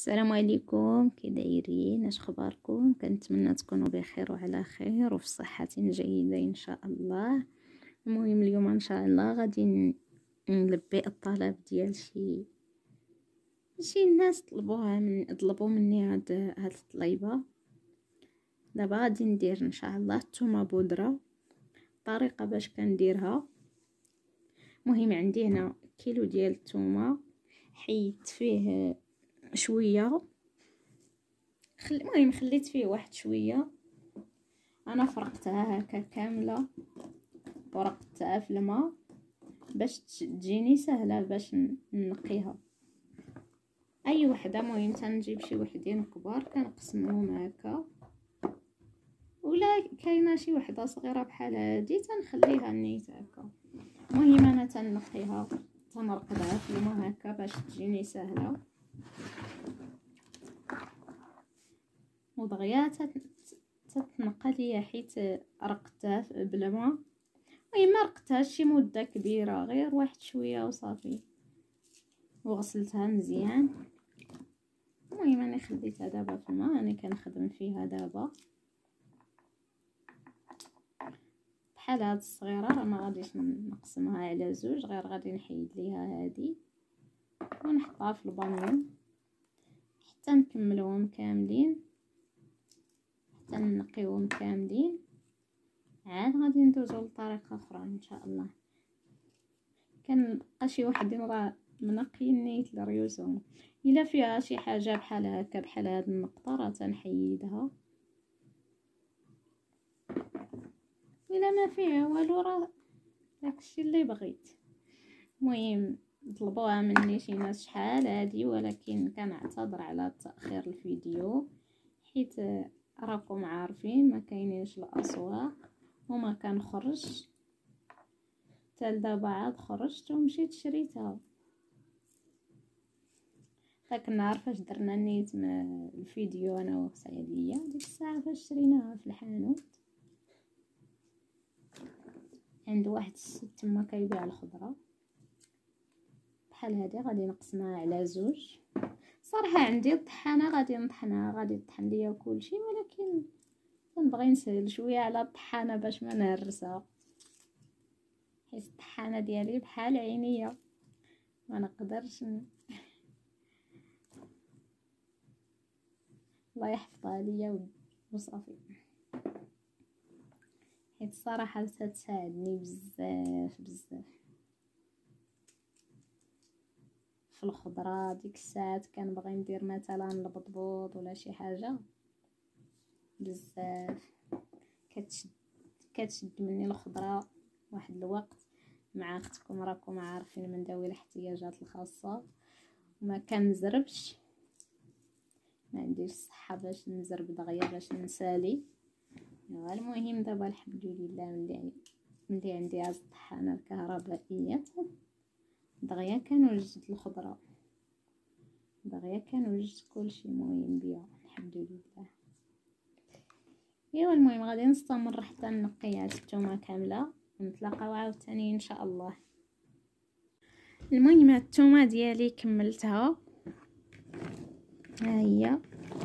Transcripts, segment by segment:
السلام عليكم، كي دايرين؟ اش اخباركم؟ كنتمنى تكونوا بخير وعلى خير وفي صحه جيده ان شاء الله. المهم اليوم ان شاء الله غادي نلبي الطلب ديال شي ناس طلبوا مني هاد الطليبه. دابا غادي ندير ان شاء الله الثومه بودره. الطريقه باش كنديرها، المهم عندي هنا كيلو ديال الثومه، حيدت فيه شويه، المهم خليت فيه واحد شويه. انا فرقتها هكا كامله ورقتها في الماء باش تجيني سهله باش نقيها. اي وحده، المهم تنجيب شي وحدين كبار كنقسمهم هكا، ولا كاينه شي وحده صغيره بحال هادي تنخليها نيت هكا. المهم انا تنقيها تنرقدها في الماء هكا باش تجيني سهله ودغيا تتنقى ليا، حيت رقتها بالماء. المهم ما رقتهاش شي مده كبيره، غير واحد شويه وصافي، وغسلتها مزيان. المهم انا خليتها دابا في الماء، انا كنخدم فيها دابا بحال هاد الصغيره. راه ما غاديش نقسمها على زوج، غير غادي نحيد ليها هادي ونحطها في البانيو حتى نكملوهم كاملين، حتى نقيوهم كاملين. عاد غادي ندوزو لطريقه اخرى ان شاء الله. كنبقى شي وحدين راه منقيين نيت لريوسهم، الا فيها شي حاجه بحال هكا بحال هاد النقطه راه تنحيدها، الا ما فيها والو راه داكشي اللي بغيت. المهم طلبوها مني شي ناس شحال هادي، ولكن كنعتذر على تاخير الفيديو، حيت راكم عارفين ما كاينينش الاسواق وما كنخرج. حتى دابا عاد خرجت ومشيت شريتها. داك النهار فاش درنا نيت الفيديو انا وسعيديه، ديك الساعه فاش شريناها في الحانوت عند واحد الست تما كيبيع الخضره بحال هادي. غادي نقسمها على زوج. صراحه عندي الطحانه غادي نطحنها، غادي طحن ليا كلشي، ولكن كنبغي نسهل شويه على الطحانه باش ما نهرسها، حيت الطحانه ديالي بحال عينيا ما نقدرش الله يحفظها ليا وصافي. حيت الصراحه تساعدني بزاف بزاف في الخضره. ديك الساعات كنبغي ندير مثلا البطبوط ولا شي حاجه بزاف كتشد مني الخضره واحد الوقت. مع اختكم راكم عارفين من ذوي الاحتياجات الخاصه وما كنزربش، ما عنديش الصحه باش نزرب دغيا باش نسالي. المهم دابا الحمد لله ملي عندي هاد الطحانه الكهربائيه دغيا كنوجد الخضره، دغيا كنوجد كلشي. المهم بيها الحمد لله. المهم غادي نستمر حتى نقي هاد الثومه كامله ونتلاقاو عاوتاني ان شاء الله. المهم هاد الثومه ديالي كملتها، ها هي.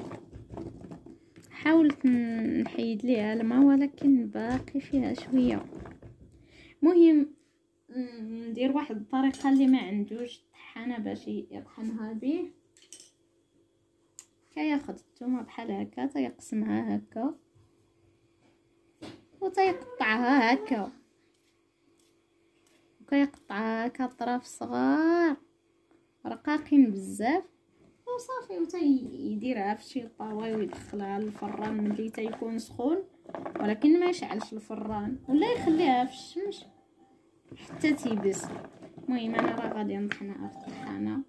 حاولت نحيد ليها الماء ولكن باقي فيها شويه. المهم ندير واحد الطريقه اللي ما عندوش طحانه باش يطحنها به. كياخذ الثومه بحال هكا، تيقسمها هكا وتيقطعها هكا، وكيقطعها هكا طراف صغار رقاقين بزاف وصافي، وتيديرها في شي طاوه ويدخلها للفران ملي تيكون سخون، ولكن ما يشعلش الفران ولا يخليها في الشمس حتى تيبس. المهم انا راه غادي نطحنها في الطحانه،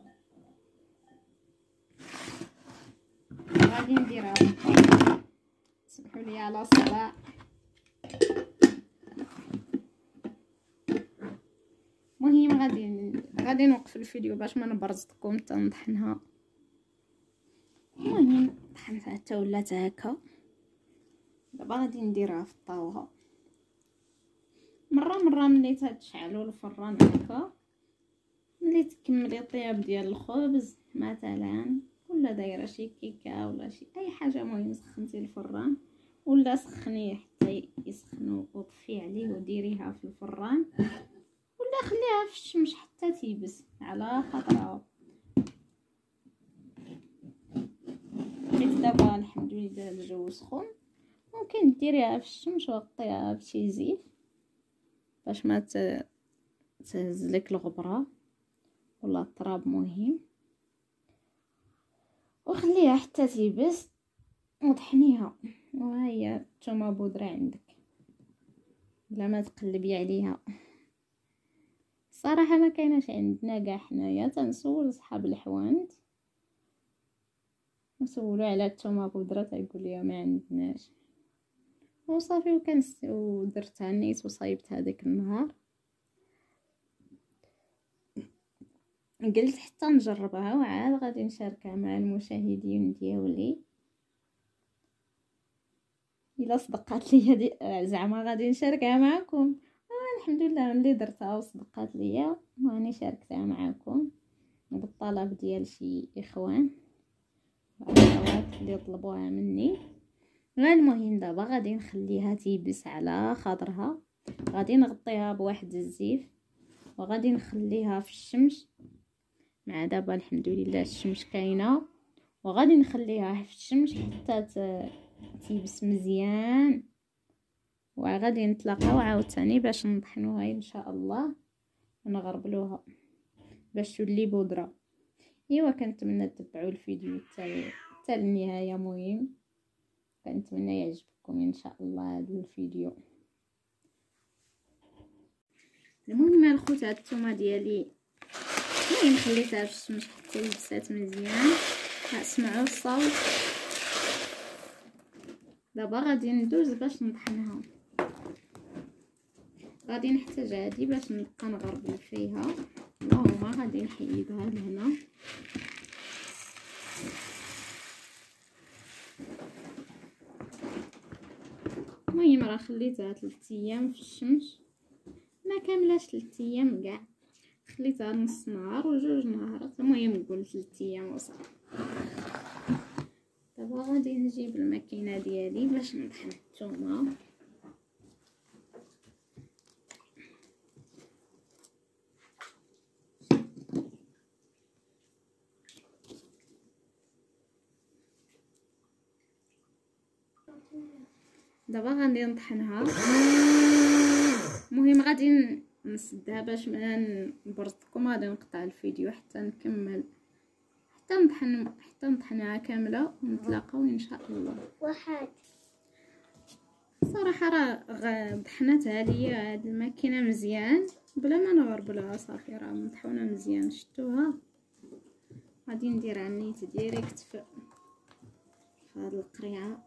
غادي نديرها سمحوا لي على الصباع. المهم غادي نوقف الفيديو باش ما نبرزطكم حتى نطحنها. المهم طحنتها حتى ولات هكا. دابا غادي نديرها في الطاوه مره ملي تشعلوا الفران هكا، ملي تكملي الطياب ديال الخبز مثلا ولا دايره شي كيكه ولا شي اي حاجه. مهم سخنتي الفران ولا سخنيه حتى يسخن وطفي عليه وديريها في الفران ولا خليها في الشمس حتى تيبس على خاطرها. حيت دابا الحمد لله الجو سخون، ممكن ديريها في الشمس وغطيها بشي زيت باش ما تهزلك الغبره ولا التراب. مهم وخليها حتى تيبس وطحنيها. وها هي الثومه بودره عندك بلا ما تقلبي عليها. صراحه ما كايناش عندنا كاع حنايا، تنسول صحاب الحوانت نسولو على الثومه بودره تيقول لي ما عندناش وصافي. ودرتها نيت وصايبتها داك النهار. قلت حتى نجربها وعاد غادي نشاركها مع المشاهدين ديالي الا صدقات ليا زعما غادي نشاركها معكم. الحمد لله ملي درتها وصدقات ليا واني شاركتها معكم بالطلب ديال شي اخوان واخوات اللي طلبوها مني. المهم دابا غادي نخليها تيبس على خاطرها، غادي نغطيها بواحد الزيف وغادي نخليها في الشمس. مع دابا الحمد لله الشمس كاينه، وغادي نخليها في الشمس حتى تيبس مزيان. وغادي نتلاقاو عاوتاني باش نطحنوها ان شاء الله ونغربلوها باش تولي بودره. ايوا كنتمنى تتبعوا الفيديو حتى النهايه. مهم كنتمنى يعجبكم ان شاء الله هذا الفيديو. المهم الخوت هاد الثومه ديالي المهم خليتها في الشمس حتى يبسات مزيان. اسمعوا الصوت. دابا غادي ندوز باش نطحنها. غادي نحتاج هادي باش نبقى نغربل فيها. اللهم غادي نحيدها لهنا. المهم راه خليتها 3 ايام في الشمس، ما كاملاش 3 ايام كاع، خليتها نص نهار وجوج نهارات. المهم نقول 3 ايام وصافي. دابا غادي نجيب الماكينه ديالي باش نطحن الثومه. دابا غادي نطحنها. المهم غادي نسدها باش ما نبرزكم. غادي نقطع الفيديو حتى نكمل حتى نطحنها كامله ونتلاقاو ان شاء الله. واحد صراحه راه طحنتها ليا هاد الماكينه مزيان بلا ما نغربلها. صافي راه مطحونه مزيان شفتوها. غادي نديرها نيت ديريكت في هاد القريعه.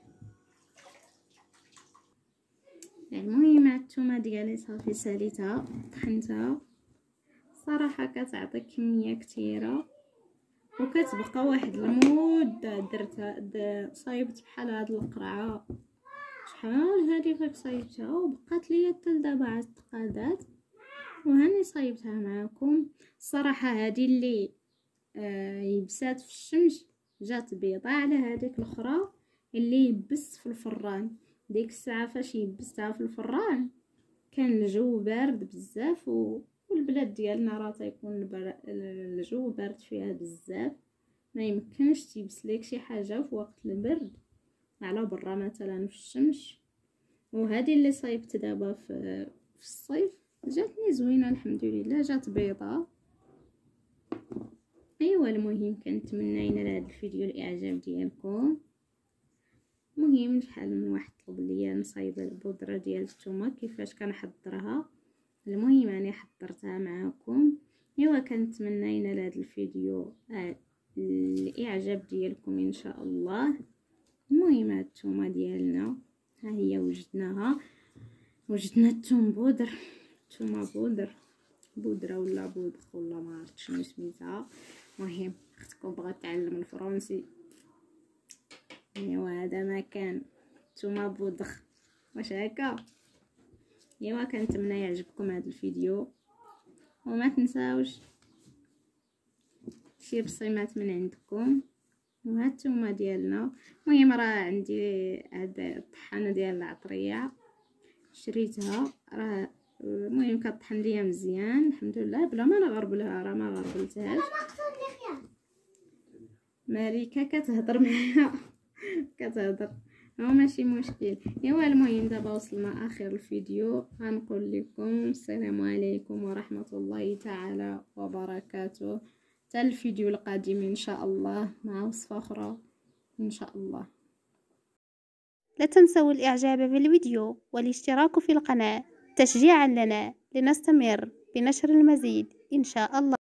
المهم الثومه ديالي صافي ساليتها طحنتها. صراحه كتعطي كميه كثيره وكتبقى واحد المده. درتها صايبت بحال هاد القرعه شحال هادي فاك صايبتها وبقات ليا حتى لدابا عاد تقادات وهاني صايبتها معكم. الصراحه هادي اللي يبسات في الشمس جات بيضه على هذيك الاخرى اللي يبس في الفران. ديك الساعه فاش يبستها في الفران كان الجو بارد بزاف والبلاد ديالنا راه تيكون الجو بارد فيها بزاف، ما يمكنش تيبس لك شي حاجه في وقت البرد على برا مثلا في الشمس. وهذه اللي صايبت دابا في الصيف جاتني زوينه الحمد لله، جات بيضه. ايوا المهم كنتمنى ينال هذا الفيديو الاعجاب ديالكم. مهم شحال من واحد طلب ليا نصايب البودره ديال الثومه كيفاش كنحضرها. المهم انا حضرتها معكم. ايوا كنتمنى ينال هذا الفيديو الاعجاب ديالكم ان شاء الله. المهم هاد الثومه ديالنا ها هي وجدنا الثوم بودر، ثومه بودره ولا بودخ ولا ما عرفتش شنو سميتها. المهم اختكم بغات تعلم الفرنسي. ايوا هذا ما كان ثومه بودخ واش هكا. ايوا كنتمنى يعجبكم هذا الفيديو وما تنساوش شي بصيمات من عندكم وها الثومه ديالنا. المهم راه عندي هاد الطحانه ديال العطريه شريتها، راه المهم كطحن ليا مزيان الحمد لله بلا ما نغربلها، راه ما غربلتهاش. مالكه كتهضر معايا كتهضر، هو ماشي مشكل. ايوا المهم دابا وصلنا اخر الفيديو، غنقول لكم السلام عليكم ورحمه الله تعالى وبركاته، حتى الفيديو القادم ان شاء الله مع وصفه اخرى ان شاء الله. لا تنسوا الاعجاب بالفيديو والاشتراك في القناة تشجيعا لنا لنستمر بنشر المزيد ان شاء الله.